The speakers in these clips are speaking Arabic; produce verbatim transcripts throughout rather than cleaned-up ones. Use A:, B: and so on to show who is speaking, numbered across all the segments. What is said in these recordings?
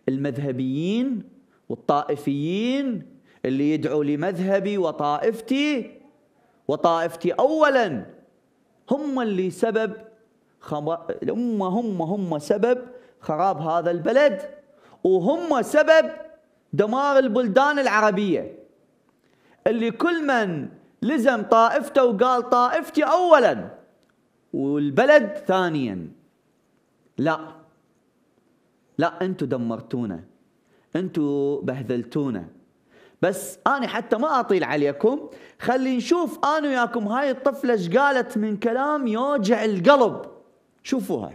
A: المذهبيين والطائفيين اللي يدعوا لمذهبي وطائفتي وطائفتي أولا هم اللي سبب خم... هم هم هم سبب خراب هذا البلد، وهم سبب دمار البلدان العربية. اللي كل من لزم طائفته وقال طائفتي أولا والبلد ثانيا. لا لا، انتوا دمرتونا، انتوا بهذلتونا. بس أنا حتى ما أطيل عليكم، خلي نشوف أنا وياكم هاي الطفلة ايش قالت من كلام يوجع القلب. شوفوها.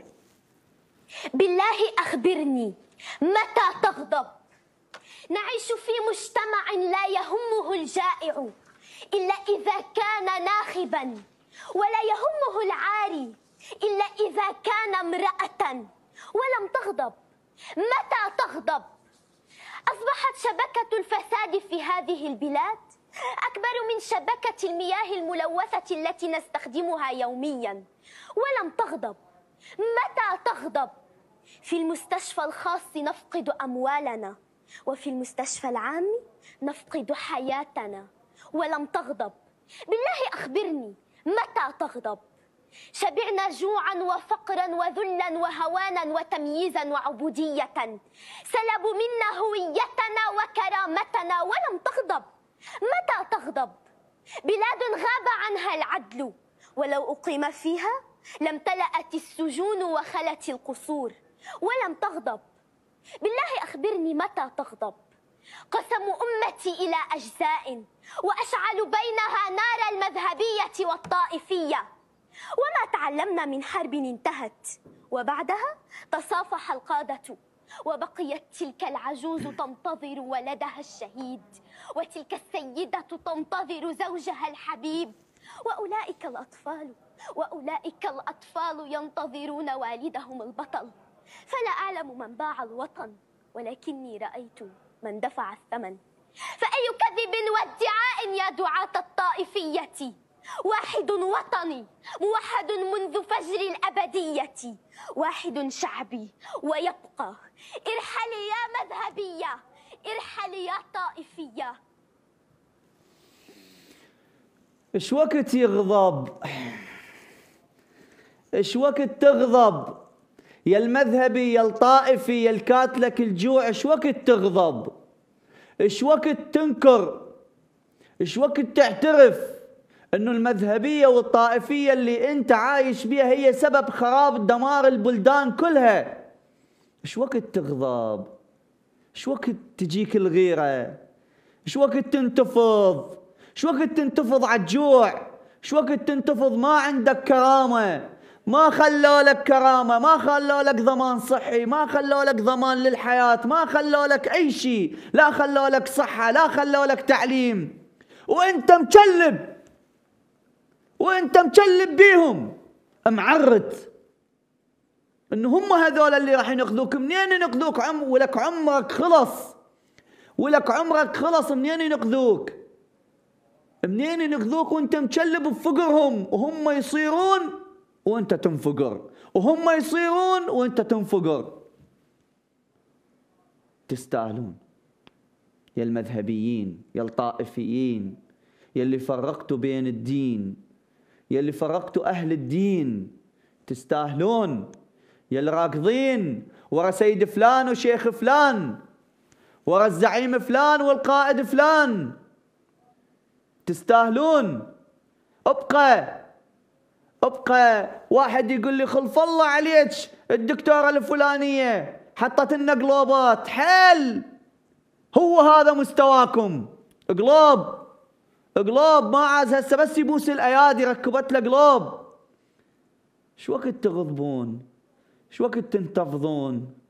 B: بالله أخبرني متى تغضب؟ نعيش في مجتمع لا يهمه الجائع إلا إذا كان ناخبا، ولا يهمه العاري إلا إذا كان امرأة. ولم تغضب. متى تغضب؟ أصبحت شبكة الفساد في هذه البلاد أكبر من شبكة المياه الملوثة التي نستخدمها يوميا، ولم تغضب. متى تغضب؟ في المستشفى الخاص نفقد أموالنا، وفي المستشفى العام نفقد حياتنا، ولم تغضب. بالله أخبرني متى تغضب؟ شبعنا جوعا وفقرا وذلا وهوانا وتمييزا وعبودية، سلبوا منا هويتنا وكرامتنا، ولم تغضب. متى تغضب؟ بلاد غاب عنها العدل، ولو أقيم فيها لامتلأت السجون وخلت القصور، ولم تغضب. بالله أخبرني متى تغضب؟ قسموا أمتي إلى أجزاء وأشعلوا بينها نار المذهبية والطائفية، وما تعلمنا من حرب انتهت وبعدها تصافح القادة، وبقيت تلك العجوز تنتظر ولدها الشهيد، وتلك السيدة تنتظر زوجها الحبيب، وأولئك الأطفال وأولئك الأطفال ينتظرون والدهم البطل. فلا أعلم من باع الوطن، ولكني رأيت من دفع الثمن. فأي كذب وادعاء يا دعاة الطائفية؟ واحد وطني موحد منذ فجر الأبدية، واحد شعبي ويبقى. ارحلي يا مذهبية، ارحلي يا طائفية.
A: ايش وقت يغضب؟ ايش وقت تغضب؟ يا المذهبي يا الطائفي يا الكاتلك الجوع، ايش وقت تغضب؟ ايش وقت تنكر؟ ايش وقت تعترف انه المذهبية والطائفية اللي انت عايش بيها هي سبب خراب دمار البلدان كلها؟ ايش وقت تغضب؟ ايش وقت تجيك الغيرة؟ ايش وقت تنتفض؟ ايش وقت تنتفض على الجوع؟ ايش وقت تنتفض ما عندك كرامة؟ ما خلوا لك كرامة، ما خلوا لك ضمان صحي، ما خلوا لك ضمان للحياة، ما خلوا لك أي شيء، لا خلوا لك صحة، لا خلوا لك تعليم، وأنت مكلب، وأنت مكلب بيهم معرت إنه هم هذول اللي راح ينقذوك. منين ينقذوك؟ عم ولك عمرك خلص، ولك عمرك خلص، منين ينقذوك؟ منين ينقذوك وأنت مكلب بفقرهم، وهم يصيرون وانت تنفقر، وهم يصيرون وانت تنفقر. تستاهلون يا المذهبيين يا الطائفيين، يا اللي فرقتوا بين الدين، يا اللي فرقتوا أهل الدين. تستاهلون يا اللي راكضين ورا سيد فلان وشيخ فلان، ورا الزعيم فلان والقائد فلان. تستاهلون. ابقى ابقى واحد يقول لي خلف الله عليك الدكتورة الفلانية حطت لنا قلوبات، حيل هو هذا مستواكم، قلوب قلوب، ما عاز هسه بس يبوس الايادي ركبت له قلوب. شو وقت تغضبون؟ شو وقت تنتفضون؟